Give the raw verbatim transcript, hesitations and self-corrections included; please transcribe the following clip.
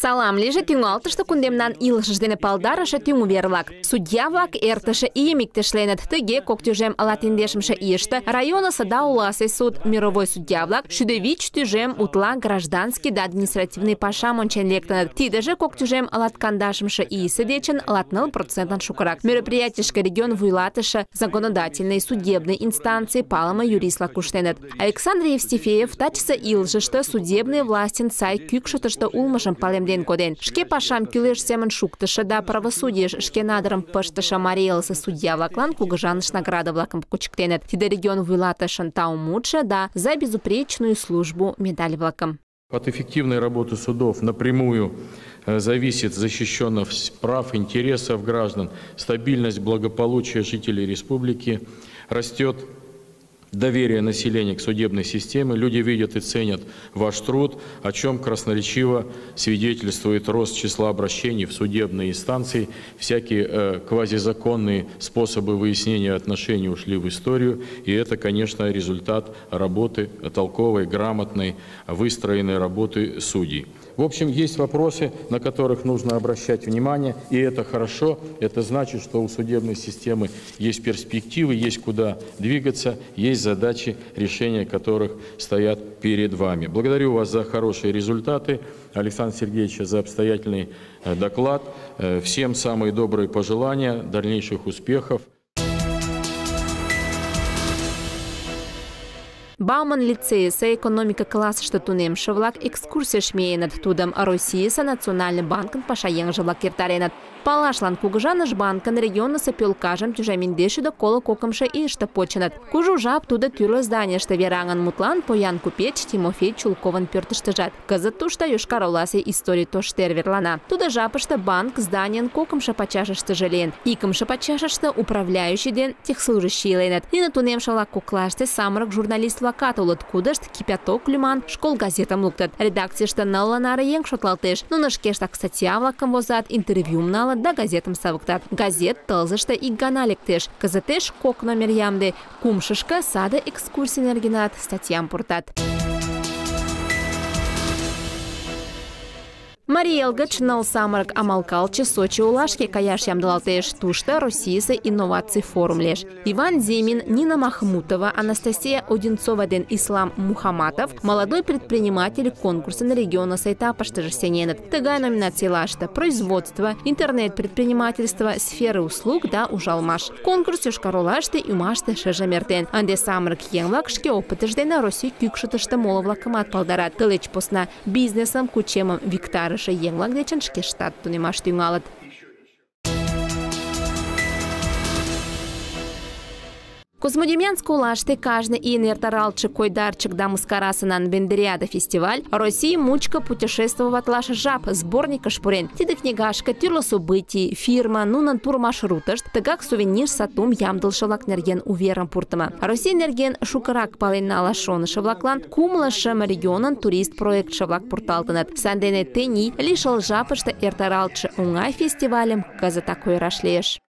Салам лежит юнгалтышты кундемнан илышыждене палдарышы тюнгу верлак. Судья-влак эртышы иемиктешленет тыге коктюжем алатиндешимше ишты района сада уласы суд мировой судья-влак шудевич тюжем утла гражданский да административный паша мончен лектанет. Тидеже коктюжем алаткандашимше иисы дечен алатныл процентан шукарак. Мероприятишка регион вуйлатышы законодательной судебной инстанции палама юрисла куштенет. Александр Евстифеев тачса илышышты судебные власти сай кюкшутышты улмышым палем ден коден. Шке пашам кюлеш семен шуктыша да правосудиеш шке надарым пыштыша мариялсы судья влаклан кугыжаныш награда влаком кучктенет. Тиде регион вуйлатышын таумуча да за безупречную службу медаль влаком. От эффективной работы судов напрямую зависит защищенность прав, интересов граждан, стабильность, благополучие жителей республики, растет доверие населения к судебной системе, люди видят и ценят ваш труд, о чем красноречиво свидетельствует рост числа обращений в судебные инстанции. Всякие э, квазизаконные способы выяснения отношений ушли в историю, и это, конечно, результат работы толковой, грамотной, выстроенной работы судей. В общем, есть вопросы, на которых нужно обращать внимание, и это хорошо. Это значит, что у судебной системы есть перспективы, есть куда двигаться, есть задачи, решения которых стоят перед вами. Благодарю вас за хорошие результаты, Александра Сергеевича, за обстоятельный доклад. Всем самые добрые пожелания, дальнейших успехов. Бауман лицееса экономика класс штатунем шевлак экскурсия шмеенет тудам Российса национальный банкын пашаен жевлак киртаренет. Палашлан кугжаныш банкын региона сапелкажем тюжаминдеши да кола кокымша и что починат. Кужу жаб туда тюрло здание, что веранган мутлан поян купеч Тимофей Чулкован пёртыштыжат. Казат тушта Йошкар Оласе истории то штерверлана. Туда жапышта банк зданиен кокымша почашышты жален. Икымша почашышты управляющий ден техслужащий ленет. И на тунем шалак куклаште самрак журналист лаката улыт кудашт кипяток люман школ газетам луктат. Редакция что налланары ең шотлалтеш. Ну нашкештак статья влакам возат интервью мнала да газетам савыктат. Газет тылзышта и ганалектеш. Казатеш кок номер ямды. Кумшышка сада экскурсия нергенат статьям пуртат. Мария Элгач нал самарак амалкалчы Сочи улашки каяш ямдалатеш тушта Российса инноваций форум леш. Иван Зимин, Нина Махмутова, Анастасия Одинцова ден Ислам Мухаматов, молодой предприниматель конкурса на региона сайта паштажесененет. Тыгай номинация лашта производство, интернет-предпринимательство, сферы услуг да ужалмаш. Конкурс Йошкар-Олашты и умашты шежамертен. Анде самарак енлакшки опытыждена Россия кюкшутышта моловлакамат палдарат. Тылыч посна бизнесом кучемом Виктар Енлак дечен шке штат тунемаш тюнгалат. Козмодемьянск улашты каждый инертаралчик койдарчик да мускарасынан бендериада фестиваль России мучка путешествовать лаш жаб сборника шпурен. Тиды книгашка тюрло событий, фирма, нунан тур маршруташт, тыгак сувенир сатум ямдыл шавлак нерген уверам пуртама. Россия нерген шукарак пален на лашон шавлаклан кумла шам регионан турист проект шавлак пурталтанат. Сандене тени лишал жапышта эртаралчы уңай фестивалем каза такой рашлеш.